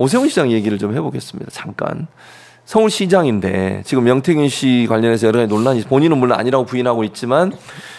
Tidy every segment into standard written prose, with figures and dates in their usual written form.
오세훈 시장 얘기를 좀 해보겠습니다. 잠깐. 서울시장인데 지금 명태균 씨 관련해서 여러 가지 논란이, 본인은 물론 아니라고 부인하고 있지만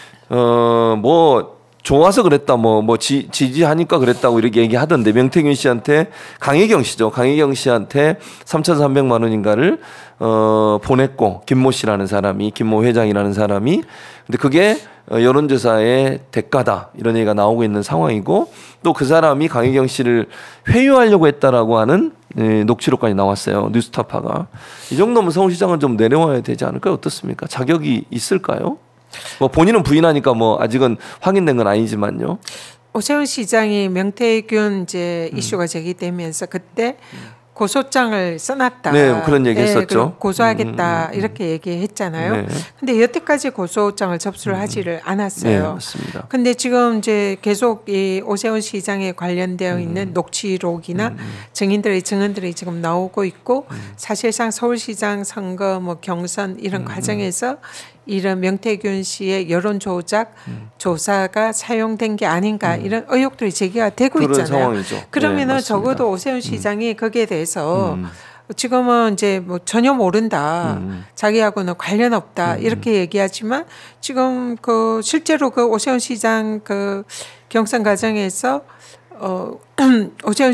뭐 좋아서 그랬다, 지지하니까 그랬다고 이렇게 얘기하던데, 명태균 씨한테 강혜경 씨한테 3,300만 원인가를 보냈고, 김모 회장이라는 사람이, 근데 그게 여론조사의 대가다 이런 얘기가 나오고 있는 상황이고, 또 그 사람이 강혜경 씨를 회유하려고 했다라고 하는 녹취록까지 나왔어요. 뉴스타파가. 이 정도면 서울시장은 좀 내려와야 되지 않을까요? 어떻습니까? 자격이 있을까요? 뭐 본인은 부인하니까 뭐 아직은 확인된 건 아니지만요. 오세훈 시장이 명태균 이제 이슈가 제기되면서 그때 고소장을 써놨다. 네, 그런 얘기 했었죠. 고소하겠다 이렇게 얘기했잖아요. 네. 근데 여태까지 고소장을 접수를 하지를 않았어요. 네, 맞습니다. 근데 지금 이제 계속 이 오세훈 시장에 관련되어 있는 녹취록이나 증인들의 증언들이 지금 나오고 있고, 사실상 서울시장 선거 뭐 경선 이런 과정에서 이런 명태균 씨의 여론 조작 조사가 사용된 게 아닌가 이런 의혹들이 제기가 되고 있잖아요. 상황이죠. 그러면은 네, 적어도 오세훈 시장이 거기에 대해서 지금은 이제 뭐 전혀 모른다, 자기하고는 관련 없다 이렇게 얘기하지만, 지금 그 실제로 그 오세훈 시장 그 경선 과정에서 오세훈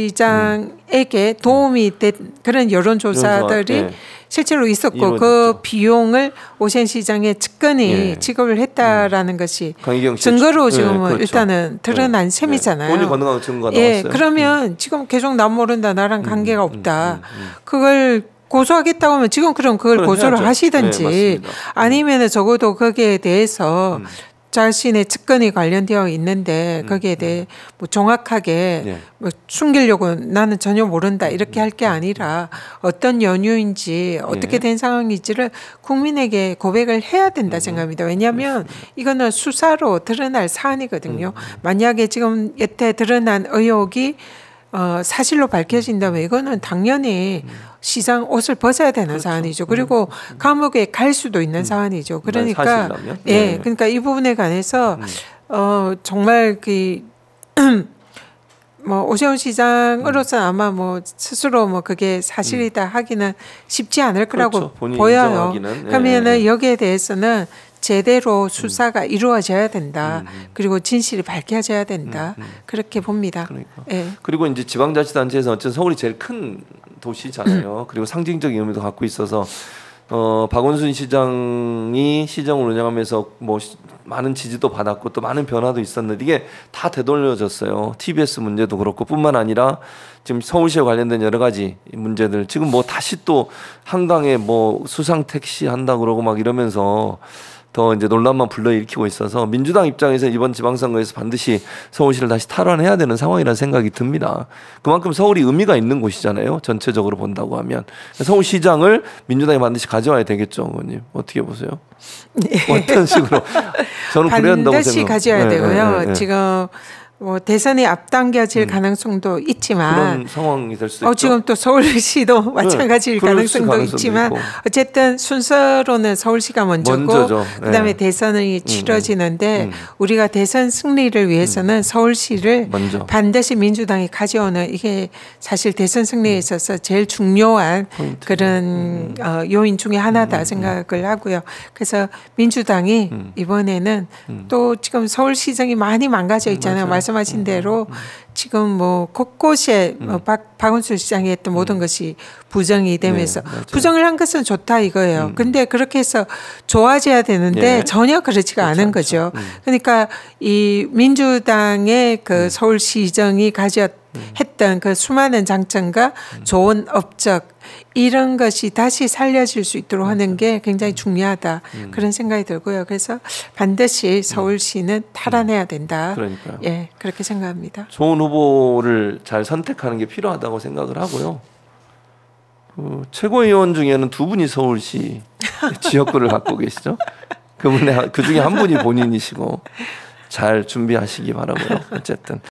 시장에게 도움이 된 그런 여론조사들이 네. 실제로 있었고, 이루어졌죠. 그 비용을 오세훈 시장에 측근이 지급을 했다라는 것이 증거로 지금은 그렇죠. 일단은 드러난 셈이잖아요. 본인 건너간 증거가 나왔어요. 그러면 지금 계속 난 모른다, 나랑 관계가 없다. 그걸 고소하겠다고 하면 지금 그럼 그걸 고소를 해야죠. 하시든지, 아니면은 적어도 거기에 대해서 자신의 측근이 관련되어 있는데 거기에 대해 뭐 정확하게 뭐 숨기려고 나는 전혀 모른다 이렇게 할 게 아니라 어떤 연유인지 어떻게 된 상황인지를 국민에게 고백을 해야 된다 생각합니다. 왜냐하면 이거는 수사로 드러날 사안이거든요. 만약에 지금 여태 드러난 의혹이 사실로 밝혀진다면 이거는 당연히 시장 옷을 벗어야 되는 사안이죠. 그리고 감옥에 갈 수도 있는 사안이죠. 그러니까 그러니까 이 부분에 관해서 정말 뭐 오세훈 시장으로서는 아마 뭐 스스로 뭐 그게 사실이다 하기는 쉽지 않을 거라고 보여요. 그러면은 여기에 대해서는 제대로 수사가 이루어져야 된다. 그리고 진실이 밝혀져야 된다. 그렇게 봅니다. 그러니까. 그리고 이제 지방자치단체에서 어쨌든 서울이 제일 큰 도시잖아요. 그리고 상징적인 의미도 갖고 있어서 박원순 시장이 시정을 운영하면서 뭐 많은 지지도 받았고 또 많은 변화도 있었는데 이게 다 되돌려졌어요. TBS 문제도 그렇고 뿐만 아니라 지금 서울시에 관련된 여러 가지 문제들, 지금 뭐 다시 또 한강에 뭐 수상 택시 한다 그러고 막 이러면서 더 이제 논란만 불러일으키고 있어서 민주당 입장에서 이번 지방선거에서 반드시 서울시를 다시 탈환해야 되는 상황이라는 생각이 듭니다. 그만큼 서울이 의미가 있는 곳이잖아요. 전체적으로 본다고 하면. 서울시장을 민주당이 반드시 가져와야 되겠죠, 의원님. 어떻게 보세요? 어떤 식으로? 저는 그래야 한다고 생각합니다. 반드시 가져야 되고요. 지금 뭐 대선이 앞당겨질 가능성도 있지만 그런 상황이 될 수도 있죠. 지금 또 서울시도 마찬가지일 가능성도 있지만 있고. 어쨌든 순서로는 서울시가 먼저고 그다음에 대선이 치러지는데 우리가 대선 승리를 위해서는 서울시를 먼저. 반드시 민주당이 가져오는, 이게 사실 대선 승리에 있어서 제일 중요한 포인트. 그런 요인 중에 하나다 생각을 하고요. 그래서 민주당이 이번에는 또 지금 서울시정이 많이 망가져 있잖아요. 말씀하신 대로 지금 뭐 곳곳에 박원순 시장이 했던 모든 것이 부정이 되면서 부정을 한 것은 좋다 이거예요. 근데 그렇게 해서 좋아져야 되는데 전혀 그렇지가 않은 거죠. 그러니까 이 민주당의 그 서울시정이 했던 그 수많은 장점과 좋은 업적, 이런 것이 다시 살려질 수 있도록 하는 게 굉장히 중요하다. 그런 생각이 들고요. 그래서 반드시 서울시는 탈환해야 된다. 그러니까요. 예, 그렇게 생각합니다. 좋은 후보를 잘 선택하는 게 필요하다고 생각을 하고요. 최고위원 중에는 두 분이 서울시 지역구를 갖고 계시죠. 그 중에 한 분이 본인이시고 잘 준비하시기 바라고요. 어쨌든.